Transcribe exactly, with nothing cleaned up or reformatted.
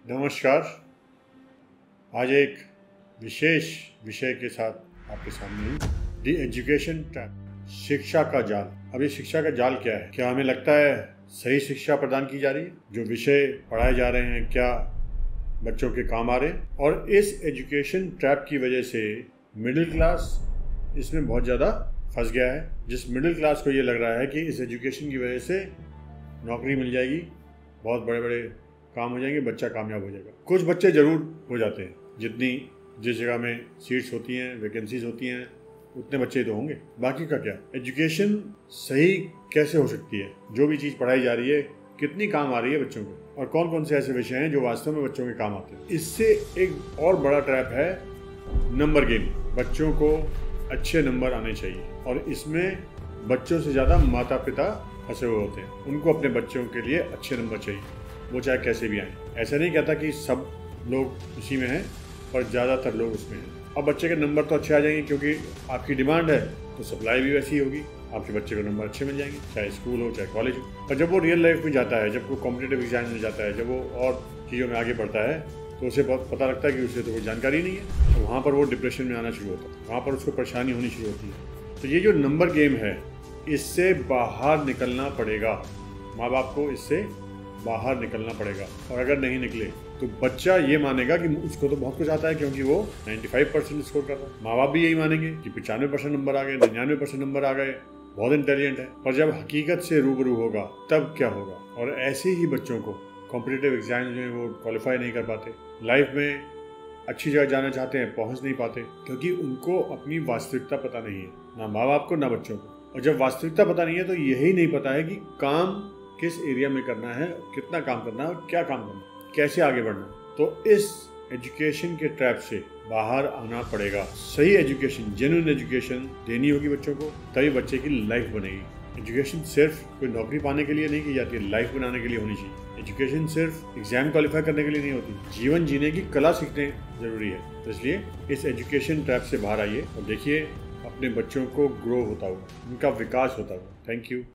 नमस्कार। आज एक विशेष विषय के साथ आपके सामने हूँ। दी एजुकेशन ट्रैप, शिक्षा का जाल। अब ये शिक्षा का जाल क्या है? क्या हमें लगता है सही शिक्षा प्रदान की जा रही है? जो विषय पढ़ाए जा रहे हैं क्या बच्चों के काम आ रहे हैं? और इस एजुकेशन ट्रैप की वजह से मिडिल क्लास इसमें बहुत ज़्यादा फंस गया है। जिस मिडिल क्लास को ये लग रहा है कि इस एजुकेशन की वजह से नौकरी मिल जाएगी, बहुत बड़े बड़े काम हो जाएंगे, बच्चा कामयाब हो जाएगा। कुछ बच्चे ज़रूर हो जाते हैं, जितनी जिस जगह में सीट्स होती हैं, वैकेंसीज होती हैं, उतने बच्चे तो होंगे। बाकी का क्या? एजुकेशन सही कैसे हो सकती है? जो भी चीज़ पढ़ाई जा रही है कितनी काम आ रही है बच्चों को, और कौन कौन से ऐसे विषय हैं जो वास्तव में बच्चों के काम आते हैं। इससे एक और बड़ा ट्रैप है नंबर गेम। बच्चों को अच्छे नंबर आने चाहिए, और इसमें बच्चों से ज़्यादा माता पिता फंसे हुए होते हैं। उनको अपने बच्चों के लिए अच्छे नंबर चाहिए, वो चाहे कैसे भी आए। ऐसा नहीं कहता कि सब लोग उसी में हैं, पर ज़्यादातर लोग उसमें हैं। अब बच्चे के नंबर तो अच्छे आ जाएंगे क्योंकि आपकी डिमांड है, तो सप्लाई भी वैसी ही होगी। आपके बच्चे को नंबर अच्छे मिल जाएंगे, चाहे स्कूल हो चाहे कॉलेज हो। पर जब वो रियल लाइफ में जाता है, जब वो कॉम्पिटिटिव एग्जाम में जाता है, जब वो और चीज़ों में आगे बढ़ता है, तो उसे पता लगता है कि उसे तो कोई जानकारी नहीं है। तो वहाँ पर वो डिप्रेशन में आना शुरू होता है, वहाँ पर उसको परेशानी होनी शुरू होती है। तो ये जो नंबर गेम है, इससे बाहर निकलना पड़ेगा। माँ बाप को इससे बाहर निकलना पड़ेगा, और अगर नहीं निकले तो बच्चा ये मानेगा कि उसको तो बहुत कुछ आता है क्योंकि वो पचानवे परसेंट स्कोर कर रहा है। माँ बाप भी यही मानेंगे कि पचानवे परसेंट नंबर आ गए, निन्यानवे परसेंट नंबर आ गए, बहुत इंटेलिजेंट है। पर जब हकीकत से रूबरू होगा तब क्या होगा? और ऐसे ही बच्चों को कॉम्पिटिटिव एग्जाम में वो क्वालिफाई नहीं कर पाते, लाइफ में अच्छी जगह जाना चाहते हैं, पहुंच नहीं पाते, क्योंकि उनको अपनी वास्तविकता पता नहीं है, ना माँ बाप को ना बच्चों को। और जब वास्तविकता पता नहीं है तो यही नहीं पता है कि काम किस एरिया में करना है, कितना काम करना है और क्या काम करना है, कैसे आगे बढ़ना है। तो इस एजुकेशन के ट्रैप से बाहर आना पड़ेगा। सही एजुकेशन, जेन्युइन एजुकेशन देनी होगी बच्चों को, तभी बच्चे की लाइफ बनेगी। एजुकेशन सिर्फ कोई नौकरी पाने के लिए नहीं की जाती है, लाइफ बनाने के लिए होनी चाहिए। एजुकेशन सिर्फ एग्जाम क्वालिफाई करने के लिए नहीं होती, जीवन जीने की कला सीखने जरूरी है। तो इसलिए इस एजुकेशन ट्रैप से बाहर आइए और देखिए अपने बच्चों को ग्रो होता हुआ, उनका विकास होता हुआ। Thank you.